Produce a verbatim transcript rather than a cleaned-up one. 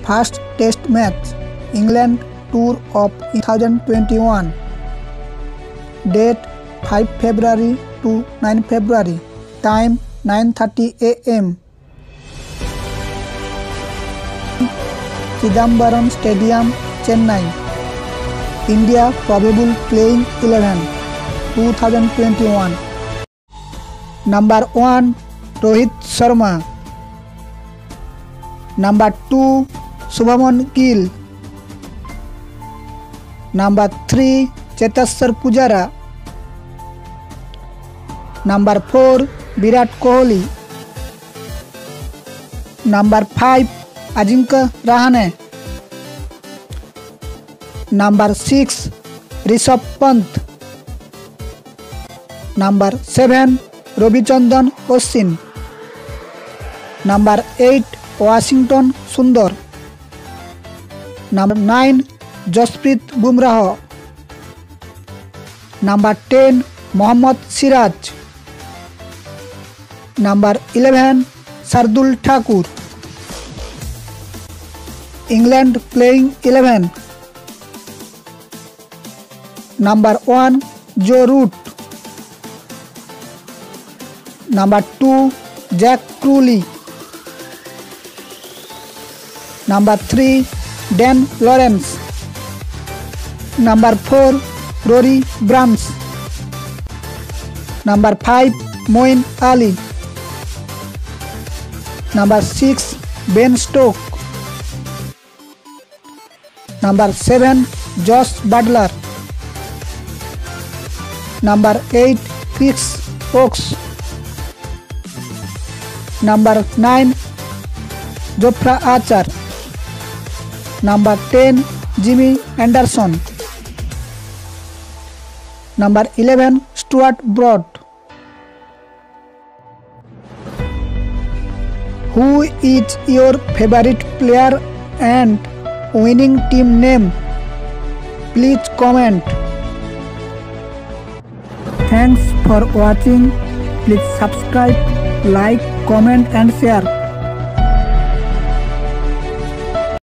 First Test match, England tour of two thousand twenty-one. Date five February to nine February. Time nine thirty a m Chidambaram Stadium, Chennai. India probable playing eleven twenty twenty-one. Number one, Rohit Sharma. Number two, Shubman Gill. Number three, Cheteshwar Pujara. Number four, Virat Kohli. Number five, Ajinkya Rahane. Number six, Rishabh Pant. Number seven, Ravichandran Ashwin. Number eight, Washington Sundar. Number nine, Jasprit Bumrah. Number ten, Mohammad Siraj. Number eleven, Shardul Thakur. England playing eleven. Number one, Joe Root. Number two, Jack Crowley. Number three, Dan Lawrence. Number four, Rory Burns. Number five, Moeen Ali. Number six, Ben Stokes. Number seven, Josh Butler. Number eight, Chris Oakes. Number nine, Jofra Archer. Number ten, Jimmy Anderson. Number eleven, Stuart Broad. Who is your favorite player and winning team name? Please comment. Thanks for watching. Please subscribe, like, comment and share.